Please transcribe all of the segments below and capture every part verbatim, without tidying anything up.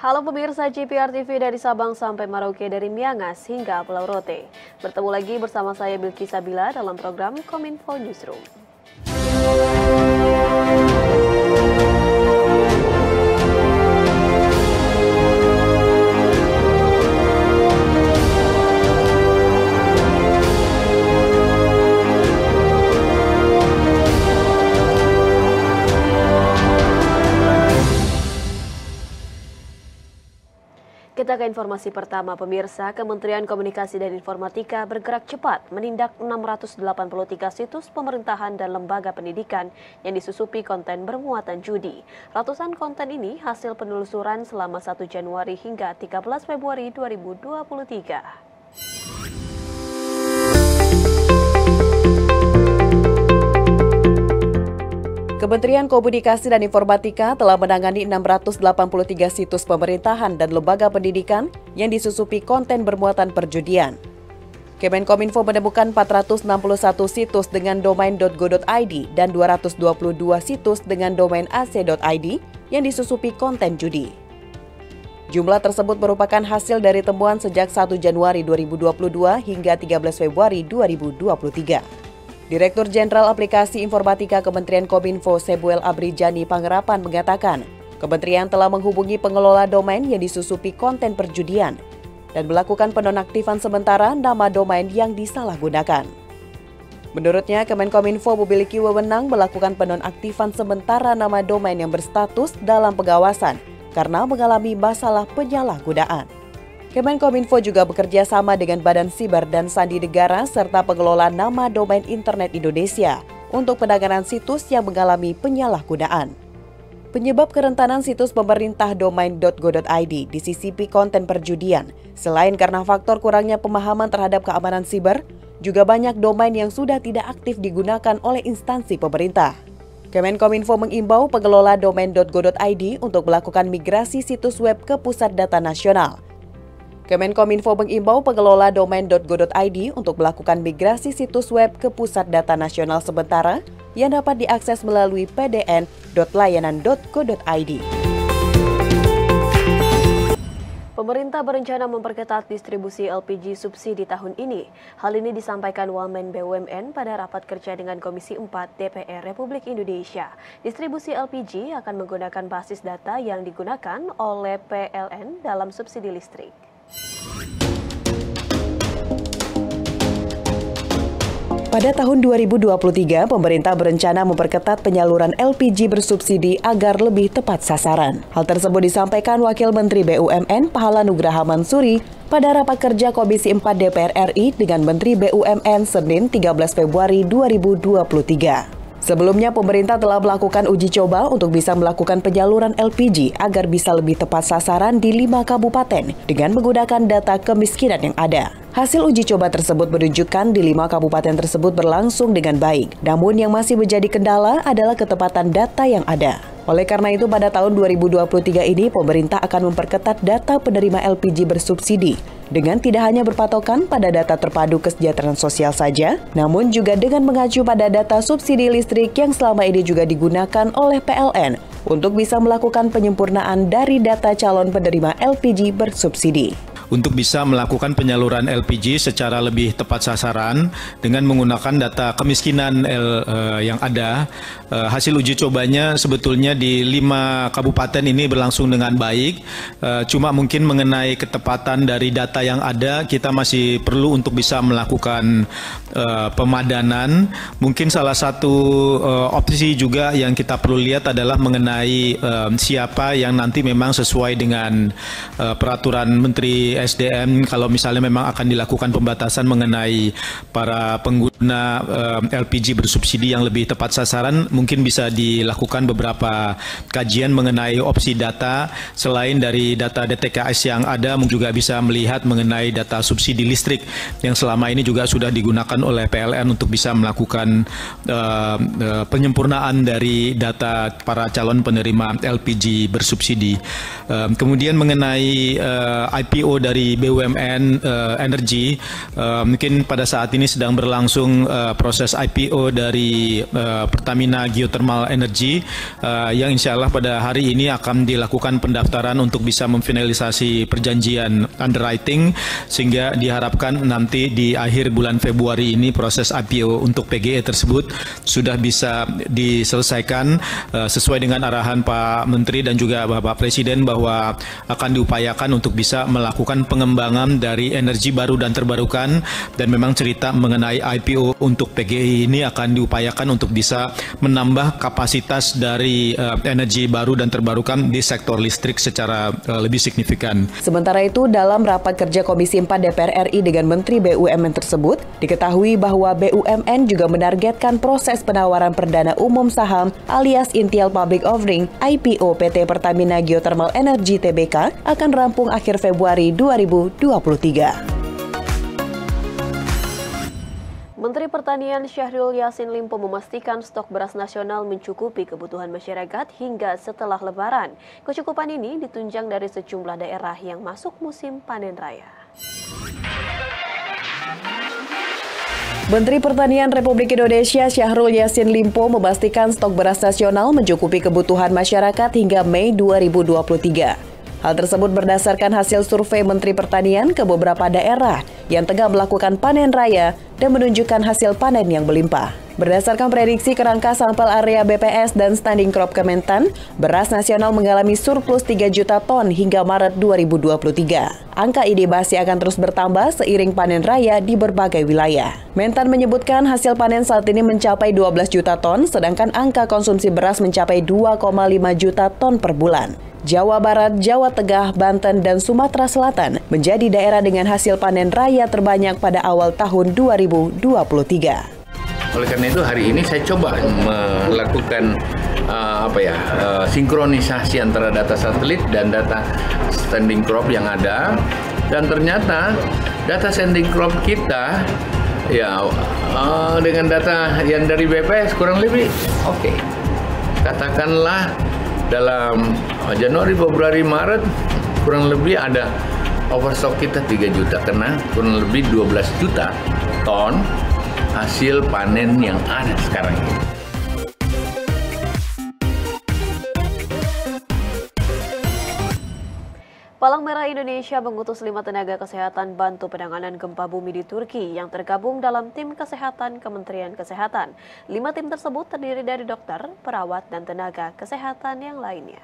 Halo pemirsa G P R T V dari Sabang sampai Merauke, dari Miangas hingga Pulau Rote. Bertemu lagi bersama saya Bilki Sabila dalam program Kominfo Newsroom. Kita ke informasi pertama, pemirsa. Kementerian Komunikasi dan Informatika bergerak cepat menindak enam ratus delapan puluh tiga situs pemerintahan dan lembaga pendidikan yang disusupi konten bermuatan judi. Ratusan konten ini hasil penelusuran selama satu Januari hingga tiga belas Februari dua ribu dua puluh tiga. Kementerian Komunikasi dan Informatika telah menangani enam ratus delapan puluh tiga situs pemerintahan dan lembaga pendidikan yang disusupi konten bermuatan perjudian. Kemenkominfo menemukan empat ratus enam puluh satu situs dengan domain .go dot i d dan dua ratus dua puluh dua situs dengan domain a c dot i d yang disusupi konten judi. Jumlah tersebut merupakan hasil dari temuan sejak satu Januari dua ribu dua puluh dua hingga tiga belas Februari dua ribu dua puluh tiga. Direktur Jenderal Aplikasi Informatika Kementerian Kominfo Sebuel Abrijani Pangerapan mengatakan, Kementerian telah menghubungi pengelola domain yang disusupi konten perjudian dan melakukan penonaktifan sementara nama domain yang disalahgunakan. Menurutnya, Kemenkominfo memiliki wewenang melakukan penonaktifan sementara nama domain yang berstatus dalam pengawasan karena mengalami masalah penyalahgunaan. Kemenkominfo juga bekerja sama dengan Badan Siber dan Sandi Negara serta pengelola nama domain internet Indonesia untuk penanganan situs yang mengalami penyalahgunaan. Penyebab kerentanan situs pemerintah domain .go dot i d disisipi konten perjudian, selain karena faktor kurangnya pemahaman terhadap keamanan siber, juga banyak domain yang sudah tidak aktif digunakan oleh instansi pemerintah. Kemenkominfo mengimbau pengelola domain .go dot i d untuk melakukan migrasi situs web ke Pusat Data Nasional. Kemenkominfo mengimbau pengelola domain .go dot i d untuk melakukan migrasi situs web ke Pusat Data Nasional sementara yang dapat diakses melalui p d n dot layanan dot go dot i d. Pemerintah berencana memperketat distribusi L P G subsidi tahun ini. Hal ini disampaikan Wamen B U M N pada rapat kerja dengan Komisi empat D P R Republik Indonesia. Distribusi L P G akan menggunakan basis data yang digunakan oleh P L N dalam subsidi listrik. Pada tahun dua ribu dua puluh tiga, pemerintah berencana memperketat penyaluran L P G bersubsidi agar lebih tepat sasaran. Hal tersebut disampaikan Wakil Menteri B U M N Pahala Nugraha Mansuri pada rapat kerja Komisi empat D P R R I dengan Menteri B U M N Senin tiga belas Februari dua ribu dua puluh tiga. Sebelumnya, pemerintah telah melakukan uji coba untuk bisa melakukan penyaluran L P G agar bisa lebih tepat sasaran di lima kabupaten dengan menggunakan data kemiskinan yang ada. Hasil uji coba tersebut menunjukkan di lima kabupaten tersebut berlangsung dengan baik. Namun yang masih menjadi kendala adalah ketepatan data yang ada. Oleh karena itu, pada tahun dua ribu dua puluh tiga ini, pemerintah akan memperketat data penerima L P G bersubsidi dengan tidak hanya berpatokan pada data terpadu kesejahteraan sosial saja, namun juga dengan mengacu pada data subsidi listrik yang selama ini juga digunakan oleh P L N untuk bisa melakukan penyempurnaan dari data calon penerima L P G bersubsidi. Untuk bisa melakukan penyaluran L P G secara lebih tepat sasaran dengan menggunakan data kemiskinan L, uh, yang ada. Uh, hasil uji cobanya sebetulnya di lima kabupaten ini berlangsung dengan baik. Uh, cuma mungkin mengenai ketepatan dari data yang ada, kita masih perlu untuk bisa melakukan uh, pemadanan. Mungkin salah satu uh, opsi juga yang kita perlu lihat adalah mengenai uh, siapa yang nanti memang sesuai dengan uh, peraturan Menteri S D M, kalau misalnya memang akan dilakukan pembatasan mengenai para pengguna uh, L P G bersubsidi yang lebih tepat sasaran, mungkin bisa dilakukan beberapa kajian mengenai opsi data selain dari data D T K S yang ada, mungkin juga bisa melihat mengenai data subsidi listrik yang selama ini juga sudah digunakan oleh P L N untuk bisa melakukan uh, uh, penyempurnaan dari data para calon penerima L P G bersubsidi. Uh, kemudian mengenai uh, I P O dari B U M N uh, energi. Uh, mungkin pada saat ini sedang berlangsung uh, proses I P O dari uh, Pertamina Geothermal Energy uh, yang insya Allah pada hari ini akan dilakukan pendaftaran untuk bisa memfinalisasi perjanjian underwriting, sehingga diharapkan nanti di akhir bulan Februari ini proses I P O untuk P G E tersebut sudah bisa diselesaikan uh, sesuai dengan arahan Pak Menteri dan juga Bapak Presiden bahwa akan diupayakan untuk bisa melakukan pengembangan dari energi baru dan terbarukan, dan memang cerita mengenai I P O untuk P G I ini akan diupayakan untuk bisa menambah kapasitas dari uh, energi baru dan terbarukan di sektor listrik secara uh, lebih signifikan. Sementara itu, dalam rapat kerja Komisi empat D P R R I dengan Menteri B U M N tersebut, diketahui bahwa B U M N juga menargetkan proses penawaran perdana umum saham alias Initial Public Offering I P O P T Pertamina Geothermal Energy T B K akan rampung akhir Februari dua ribu dua puluh tiga. Menteri Pertanian Syahrul Yassin Limpo memastikan stok beras nasional mencukupi kebutuhan masyarakat hingga setelah Lebaran. Kecukupan ini ditunjang dari sejumlah daerah yang masuk musim panen raya. Menteri Pertanian Republik Indonesia Syahrul Yassin Limpo memastikan stok beras nasional mencukupi kebutuhan masyarakat hingga Mei dua ribu dua puluh tiga. Hal tersebut berdasarkan hasil survei Menteri Pertanian ke beberapa daerah yang tengah melakukan panen raya dan menunjukkan hasil panen yang berlimpah. Berdasarkan prediksi kerangka sampel area B P S dan standing crop Kementan, beras nasional mengalami surplus tiga juta ton hingga Maret dua ribu dua puluh tiga. Angka ini masih akan terus bertambah seiring panen raya di berbagai wilayah. Mentan menyebutkan hasil panen saat ini mencapai dua belas juta ton, sedangkan angka konsumsi beras mencapai dua koma lima juta ton per bulan. Jawa Barat, Jawa Tengah, Banten, dan Sumatera Selatan menjadi daerah dengan hasil panen raya terbanyak pada awal tahun dua ribu dua puluh tiga. Oleh karena itu hari ini saya coba melakukan uh, apa ya uh, sinkronisasi antara data satelit dan data standing crop yang ada, dan ternyata data standing crop kita ya uh, dengan data yang dari B P S kurang lebih oke. Okay. Katakanlah dalam Januari, Februari, Maret kurang lebih ada overstock kita tiga juta, karena kurang lebih dua belas juta ton hasil panen yang ada sekarang ini. Palang Merah Indonesia mengutus lima tenaga kesehatan bantu penanganan gempa bumi di Turki yang tergabung dalam tim kesehatan Kementerian Kesehatan. Lima tim tersebut terdiri dari dokter, perawat, dan tenaga kesehatan yang lainnya.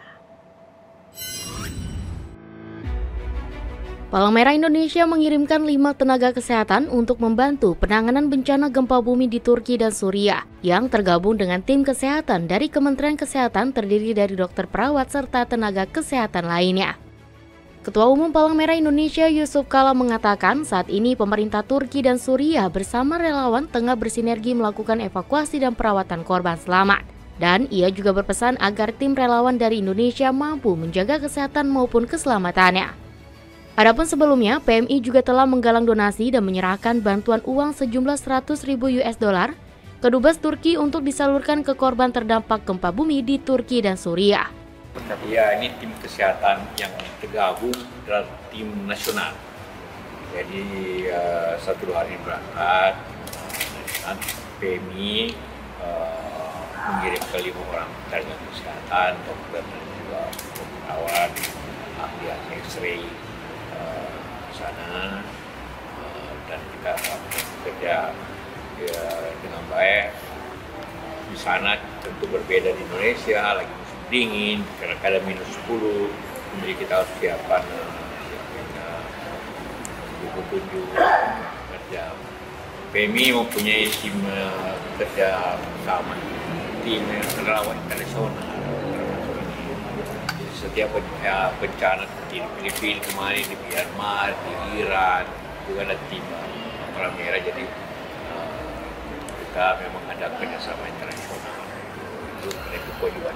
Palang Merah Indonesia mengirimkan lima tenaga kesehatan untuk membantu penanganan bencana gempa bumi di Turki dan Suriah yang tergabung dengan tim kesehatan dari Kementerian Kesehatan terdiri dari dokter, perawat, serta tenaga kesehatan lainnya. Ketua Umum Palang Merah Indonesia Yusuf Kala mengatakan saat ini pemerintah Turki dan Suriah bersama relawan tengah bersinergi melakukan evakuasi dan perawatan korban selamat. Dan ia juga berpesan agar tim relawan dari Indonesia mampu menjaga kesehatan maupun keselamatannya. Adapun sebelumnya, P M I juga telah menggalang donasi dan menyerahkan bantuan uang sejumlah seratus ribu U S dollar ke Dubes Turki untuk disalurkan ke korban terdampak gempa bumi di Turki dan Suriah. Ya, ini tim kesehatan yang tergabung dalam tim nasional. Jadi uh, satu dua hari berangkat, dan P M I uh, mengirim ke lima orang tenaga kesehatan, dokter dan juga perawat, ahli X-ray uh, sana, uh, dan kita bekerja ya, dengan baik. Di sana tentu berbeda di Indonesia, lagi musim dingin, kadang-kadang minus sepuluh, jadi kita harus siapkan buku-buku kerja. P M I mempunyai tim uh, kerja bersama, tim relawan internasional. Setiap ya, bencana di Filipina kemarin, di Myanmar, di Iran, juga ada tim Palang Merah. Jadi uh, kita memang ada kerjasama internasional untuk mereka kewajiban.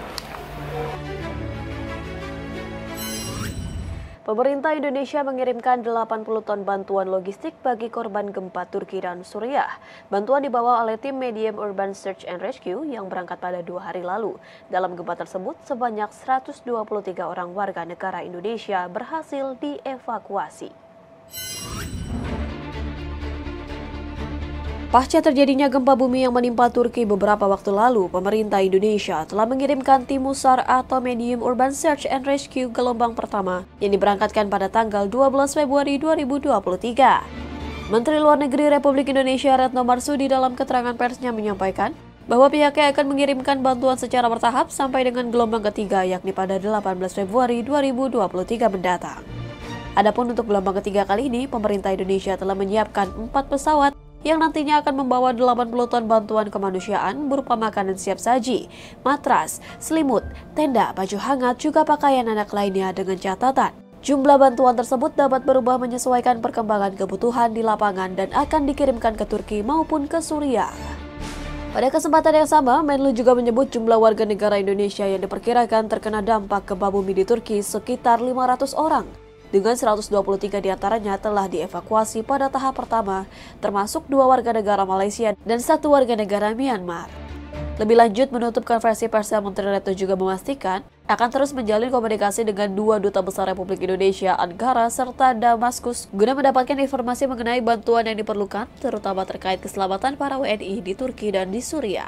Pemerintah Indonesia mengirimkan delapan puluh ton bantuan logistik bagi korban gempa Turki dan Suriah. Bantuan dibawa oleh tim Medium Urban Search and Rescue yang berangkat pada dua hari lalu. Dalam gempa tersebut, sebanyak seratus dua puluh tiga orang warga negara Indonesia berhasil dievakuasi. Pasca terjadinya gempa bumi yang menimpa Turki beberapa waktu lalu, pemerintah Indonesia telah mengirimkan tim MUSAR atau Medium Urban Search and Rescue gelombang pertama yang diberangkatkan pada tanggal dua belas Februari dua ribu dua puluh tiga. Menteri Luar Negeri Republik Indonesia Retno Marsudi dalam keterangan persnya menyampaikan bahwa pihaknya akan mengirimkan bantuan secara bertahap sampai dengan gelombang ketiga yakni pada delapan belas Februari dua ribu dua puluh tiga mendatang. Adapun untuk gelombang ketiga kali ini, pemerintah Indonesia telah menyiapkan empat pesawat yang nantinya akan membawa delapan puluh ton bantuan kemanusiaan berupa makanan siap saji, matras, selimut, tenda, baju hangat, juga pakaian anak lainnya dengan catatan jumlah bantuan tersebut dapat berubah menyesuaikan perkembangan kebutuhan di lapangan dan akan dikirimkan ke Turki maupun ke Suriah. Pada kesempatan yang sama, Menlu juga menyebut jumlah warga negara Indonesia yang diperkirakan terkena dampak gempa bumi di Turki sekitar lima ratus orang. Dengan seratus dua puluh tiga diantaranya telah dievakuasi pada tahap pertama, termasuk dua warga negara Malaysia dan satu warga negara Myanmar. Lebih lanjut, menutup konferensi pers, Menteri Retno juga memastikan akan terus menjalin komunikasi dengan dua duta besar Republik Indonesia, Ankara, serta Damaskus guna mendapatkan informasi mengenai bantuan yang diperlukan, terutama terkait keselamatan para W N I di Turki dan di Suriah.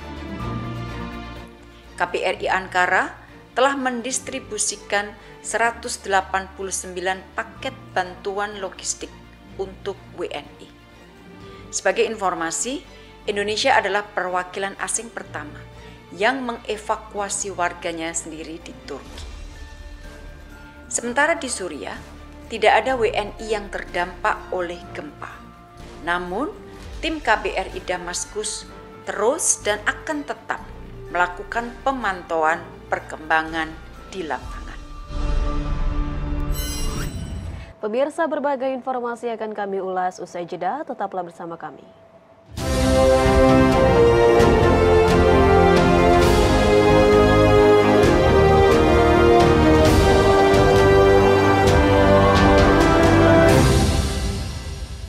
K B R I Ankara telah mendistribusikan seratus delapan puluh sembilan paket bantuan logistik untuk W N I. Sebagai informasi, Indonesia adalah perwakilan asing pertama yang mengevakuasi warganya sendiri di Turki. Sementara di Suriah, tidak ada W N I yang terdampak oleh gempa. Namun, tim K B R I Damaskus terus dan akan tetap melakukan pemantauan perkembangan di lapangan. Pemirsa, berbagai informasi akan kami ulas usai jeda, tetaplah bersama kami.